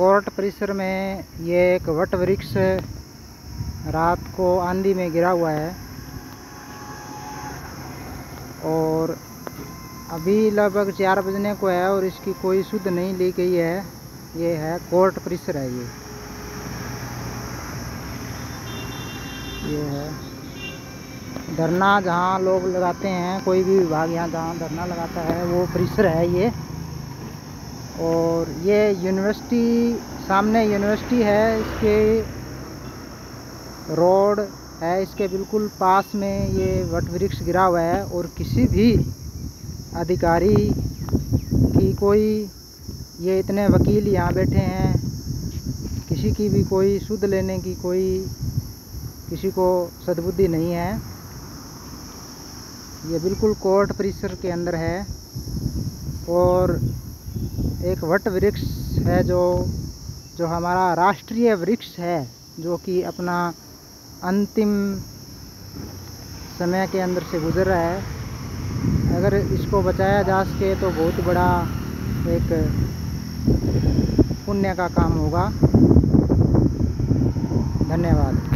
Court परिसर में ये एक वट वृक्ष रात को आंधी में गिरा हुआ है और अभी लगभग 4 बजने को है और इसकी कोई सुध नहीं ली गई है। ये है कोर्ट परिसर है। ये है धरना जहाँ लोग लगाते हैं, कोई भी विभाग यहाँ जहाँ धरना लगाता है वो परिसर है ये। और ये यूनिवर्सिटी, सामने यूनिवर्सिटी है, इसके रोड है, इसके बिल्कुल पास में ये वट वृक्ष गिरा हुआ है और किसी भी अधिकारी की कोई, ये इतने वकील यहाँ बैठे हैं, किसी की भी कोई सुध लेने की कोई किसी को सद्बुद्धि नहीं है। ये बिल्कुल कोर्ट परिसर के अंदर है और एक वट वृक्ष है जो हमारा राष्ट्रीय वृक्ष है, जो कि अपना अंतिम समय के अंदर से गुजर रहा है। अगर इसको बचाया जा सके तो बहुत बड़ा एक पुण्य का काम होगा। धन्यवाद।